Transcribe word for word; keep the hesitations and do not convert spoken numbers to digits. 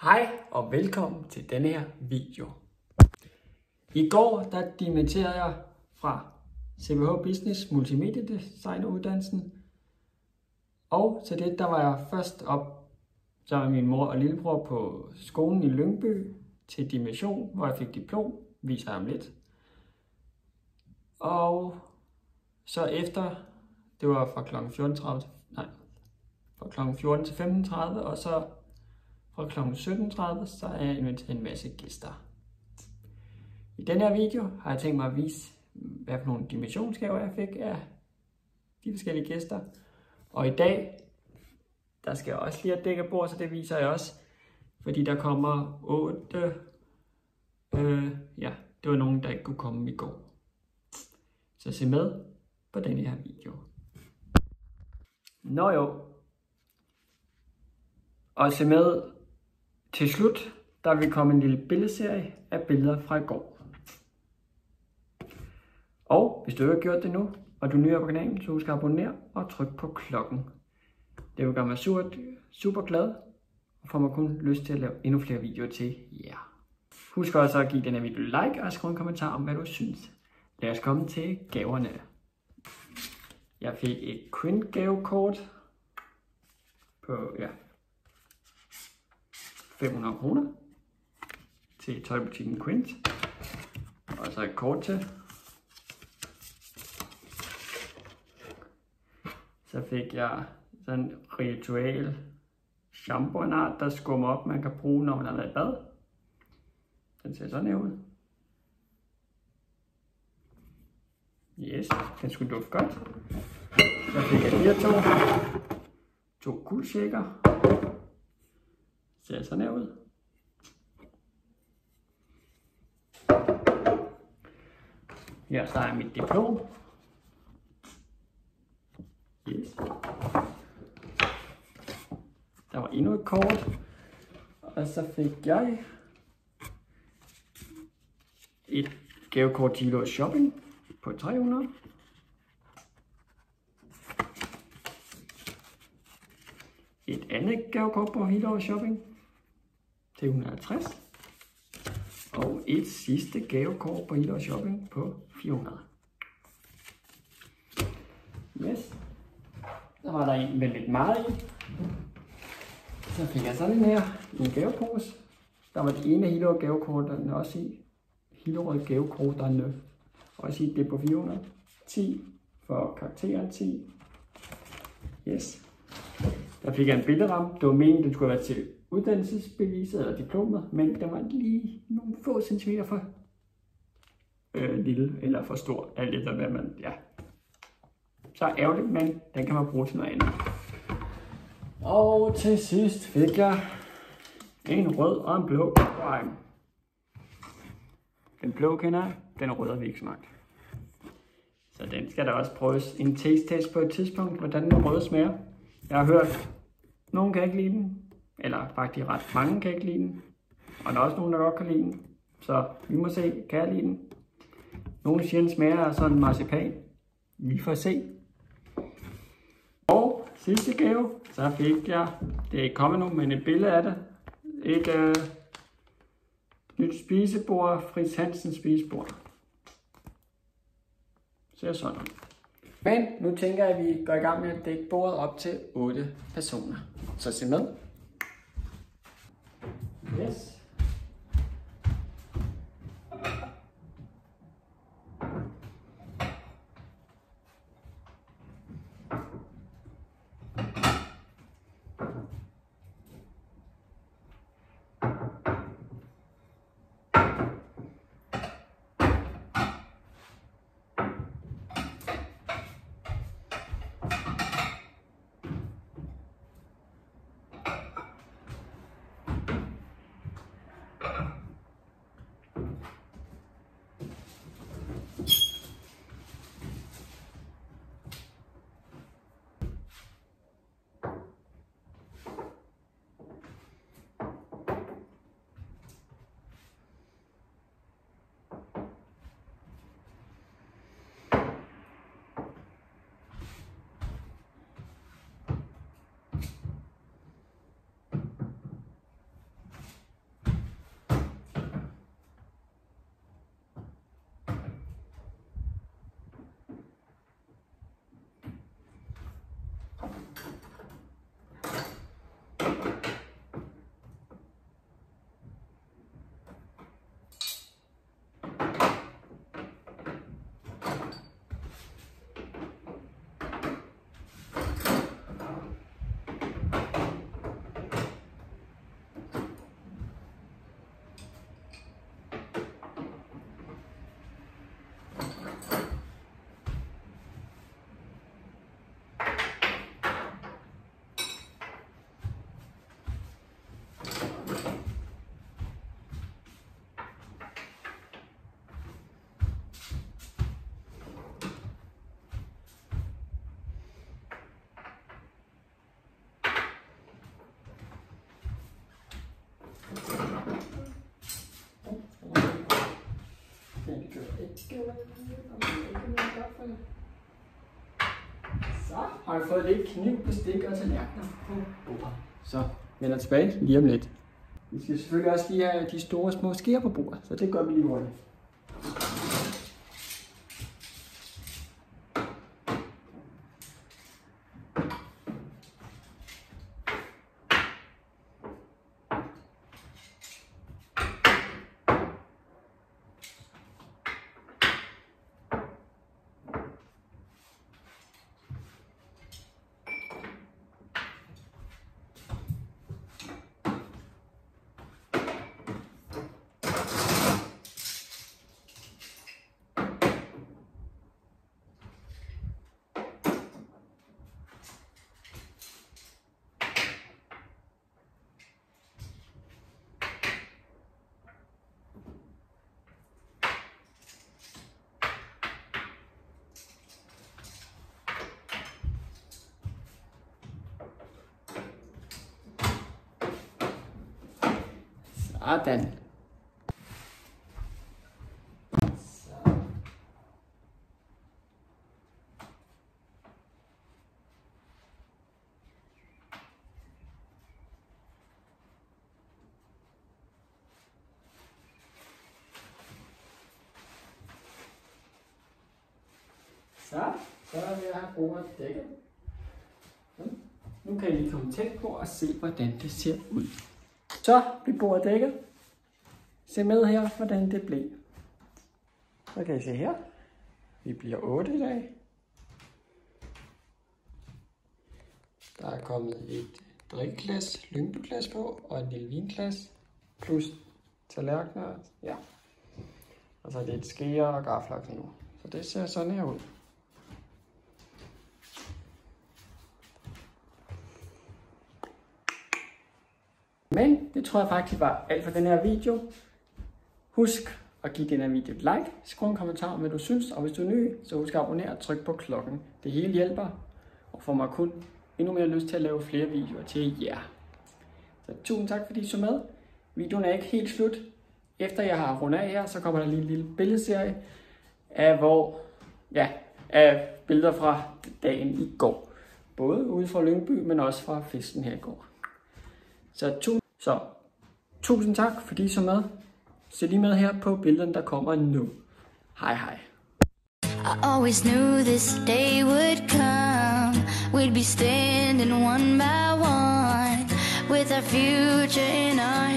Hej og velkommen til denne her video. I går der dimitterede jeg fra C B H Business Multimediedesigneruddannelsen. Og til det der var jeg først op sammen med min mor og lillebror på skolen i Lyngby til dimission, hvor jeg fik diplom, viser jeg om lidt. Og så efter, det var fra klokken fjorten tredive, nej, fra klokken fjorten til femten tredive, og så fra klokken sytten tredive, så er jeg inviteret en masse gæster. I denne her video har jeg tænkt mig at vise, hvad for nogle dimissionsgaver jeg fik af de forskellige gæster. Og i dag, der skal jeg også lige have dækket bord, så det viser jeg også. Fordi der kommer otte, øh, ja, det var nogen, der ikke kunne komme i går. Så se med på denne her video. Nå jo. Og se med til slut, der vil komme en lille billedserie af billeder fra i går. Og hvis du ikke har gjort det nu, og du er ny på kanalen, så husk at abonnere og tryk på klokken. Det vil gøre mig super, super glad, og får mig kun lyst til at lave endnu flere videoer til jer. Husk også at give denne video like og skrive en kommentar om, hvad du synes. Lad os komme til gaverne. Jeg fik et Quint gavekort på ja, fem hundrede kroner til tøjbutikken Quint. Og så et kort til. Så fik jeg sådan en ritual shampooanart, der skummer op, man kan bruge, når man har været i bad. Den ser sådan her ud. Yes, den skulle dufte godt. Så fik jeg de her to. To kuldshaker. Ser sådan her ud. Her så er mit diplom. Yes. Der var endnu et kort. Og så fik jeg et gavekort til Hillerød Shopping på tre hundrede. Et andet gavekort på Hillerød Shopping til et hundrede og halvtreds. Og et sidste gavekort på Hillerød Shopping på fire hundrede. Yes. Så var der en med lidt meget i. Så fik jeg sådan en her, en gavepose. Der var det ene Hillerød gavekort, der også i. Hillerød gavekort, der er også i det på fire hundrede. ti for karakteren ti. Yes. Der fik jeg en billedramme. Det var meningen, den skulle være til uddannelsesbeviset eller diplomet, men den var lige nogle få centimeter for øh, lille eller for stor. Alt efter hvad man, ja. Så ærgerligt, men den kan man bruge til noget andet. Og til sidst fik jeg en rød og en blå prime. Den blå kender jeg, den røde har vi ikke smagt. Så den skal der også prøves en taste test på et tidspunkt, hvordan den røde smager. Jeg har hørt, nogen kan ikke lide den, eller faktisk ret mange kan ikke lide den, og der er også nogen, der godt kan lide den. Så vi må se, kan jeg lide den? Nogle siger, den smager af sådan marcipan. Vi får se. Og sidste gave, så fik jeg, det er ikke kommet nu, men et billede af det. Et øh, nyt spisebord, Fritz Hansen spisebord. Ser sådan. Men nu tænker jeg, at vi går i gang med at dække bordet op til otte personer. Så se med. Yes. Så har vi fået lidt kniv, bestik og tallerkener på bordet. Så vender tilbage lige om lidt. Vi skal selvfølgelig også lige have de store små skeer på bordet, så det gør vi lige hurtigt. Sådan. Så. Så, så er vi at have bordet dækket. Nu kan I komme tæt på og se, hvordan det ser ud. Så bliver bordet dækket. Se med her, hvordan det blev. Så kan I se her. Vi bliver otte i dag. Der er kommet et drikkeglas, Lyngbyglas på, og et lille vinglas, plus tallerkener. Ja. Og så lidt skeer og gafler og knive. Så det ser sådan her ud. Men det tror jeg faktisk var alt for den her video. Husk at give den her video et like, skriv en kommentar om hvad du synes, og hvis du er ny, så husk at abonnere og tryk på klokken. Det hele hjælper, og får mig kun endnu mere lyst til at lave flere videoer til jer. Så tusind tak fordi I så med. Videoen er ikke helt slut. Efter jeg har rundet af her, så kommer der lige en lille billedserie af, hvor, ja, af billeder fra dagen i går. Både ude fra Lyngby, men også fra festen her i går. Så, tu så tusind tak fordi I så med. Se lige med her på billederne, der kommer nu. Hej hej. I always knew this day would come. We'd be standing one by one with our future in our hands.